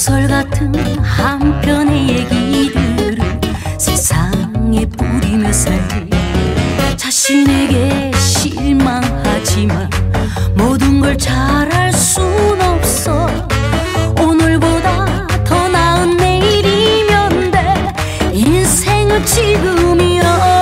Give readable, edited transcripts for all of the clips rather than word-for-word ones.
소설 같은 한편의 얘기들을 세상에 뿌리며 살지. 자신에게 실망하지만 모든 걸 잘할 순 없어. 오늘보다 더 나은 내일이면 돼. 인생은 지금이야.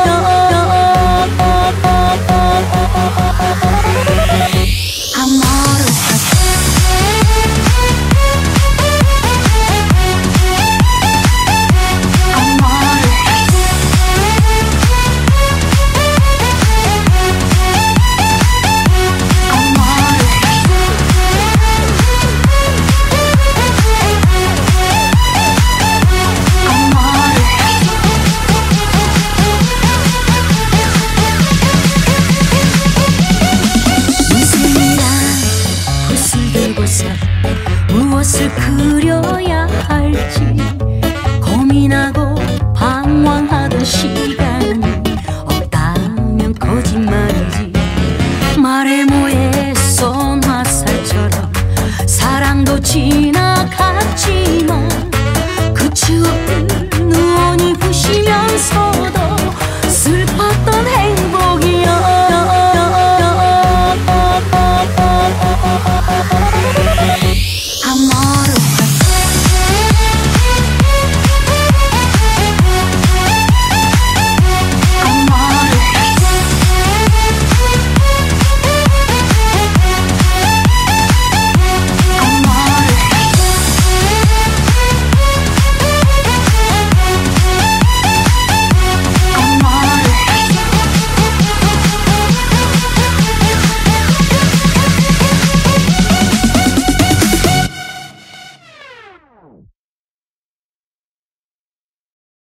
무엇을 그려야 할지 고민하고 방황하던 시간이 없다면 거짓말이지. 말에 뭐했던 화살처럼 사랑도 지나갔지만 끝이 없는 의원이 부시며